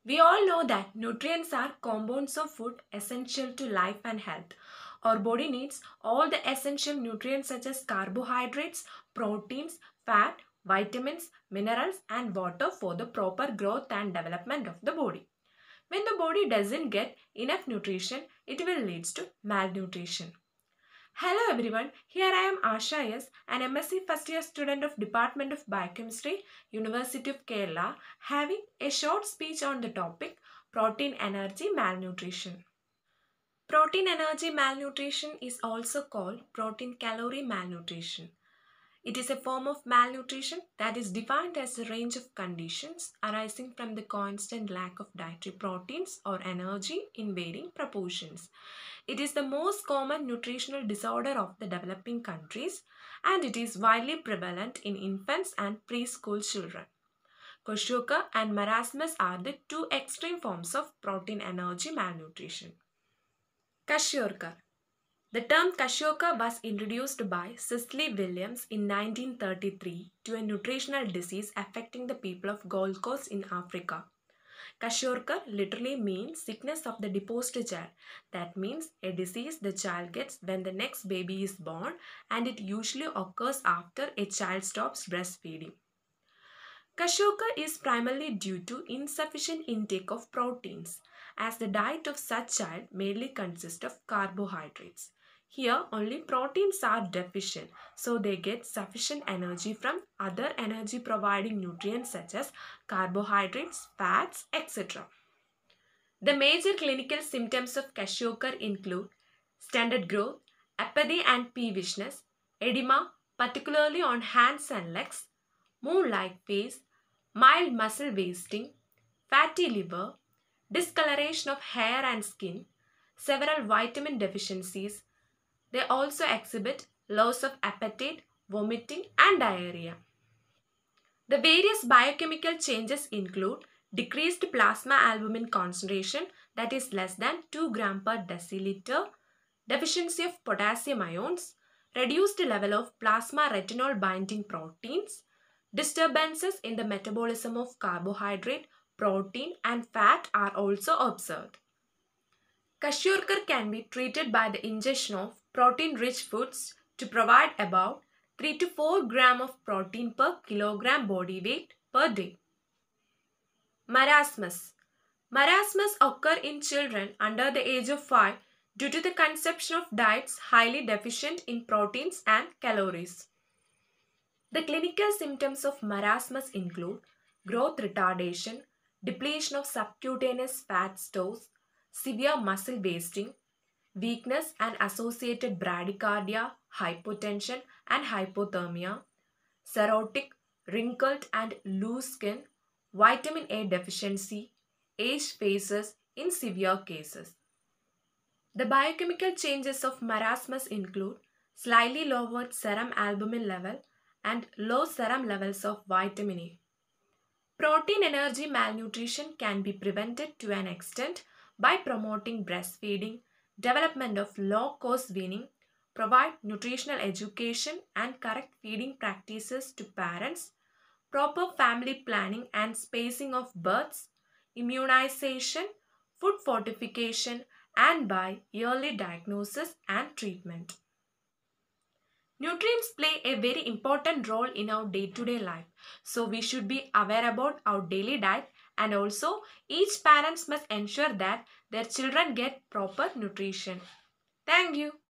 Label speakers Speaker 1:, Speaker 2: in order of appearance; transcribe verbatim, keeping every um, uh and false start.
Speaker 1: We all know that nutrients are compounds of food essential to life and health. Our body needs all the essential nutrients such as carbohydrates, proteins, fat, vitamins, minerals and water for the proper growth and development of the body. When the body doesn't get enough nutrition, it will lead to malnutrition. Hello everyone, here I am Asha S, an M S c first year student of Department of Biochemistry, University of Kerala, having a short speech on the topic Protein Energy Malnutrition. Protein energy malnutrition is also called protein calorie malnutrition. It is a form of malnutrition that is defined as a range of conditions arising from the constant lack of dietary proteins or energy in varying proportions. It is the most common nutritional disorder of the developing countries and it is widely prevalent in infants and preschool children. KWASHIORKOR and MARASMUS are the two extreme forms of protein energy malnutrition. KWASHIORKOR. The term kwashiorkor was introduced by Cecily Williams in nineteen thirty-three to a nutritional disease affecting the people of Gold Coast in Africa. Kwashiorkor literally means sickness of the deposed child. That means a disease the child gets when the next baby is born and it usually occurs after a child stops breastfeeding. Kwashiorkor is primarily due to insufficient intake of proteins, as the diet of such child mainly consists of carbohydrates. Here only proteins are deficient, so they get sufficient energy from other energy providing nutrients such as carbohydrates, fats, et cetera. The major clinical symptoms of kwashiorkor include stunted growth, apathy and peevishness, edema particularly on hands and legs, moon-like face, mild muscle wasting, fatty liver, discoloration of hair and skin, several vitamin deficiencies. They also exhibit loss of appetite, vomiting and diarrhea. The various biochemical changes include decreased plasma albumin concentration, that is less than two grams per deciliter, deficiency of potassium ions, reduced level of plasma retinol binding proteins, disturbances in the metabolism of carbohydrate, protein and fat are also observed. Kwashiorkor can be treated by the ingestion of protein-rich foods to provide about three to four grams of protein per kilogram body weight per day. Marasmus. Marasmus occur in children under the age of five due to the consumption of diets highly deficient in proteins and calories. The clinical symptoms of marasmus include growth retardation, depletion of subcutaneous fat stores, severe muscle wasting, weakness and associated bradycardia, hypotension and hypothermia, cirrhotic, wrinkled and loose skin, vitamin A deficiency, age phases in severe cases. The biochemical changes of marasmus include slightly lowered serum albumin level and low serum levels of vitamin A. Protein energy malnutrition can be prevented to an extent by promoting breastfeeding, development of low-cost weaning, provide nutritional education and correct feeding practices to parents, proper family planning and spacing of births, immunization, food fortification and by early diagnosis and treatment. Nutrients play a very important role in our day-to-day life. So we should be aware about our daily diet and also each parents must ensure that their children get proper nutrition. Thank you.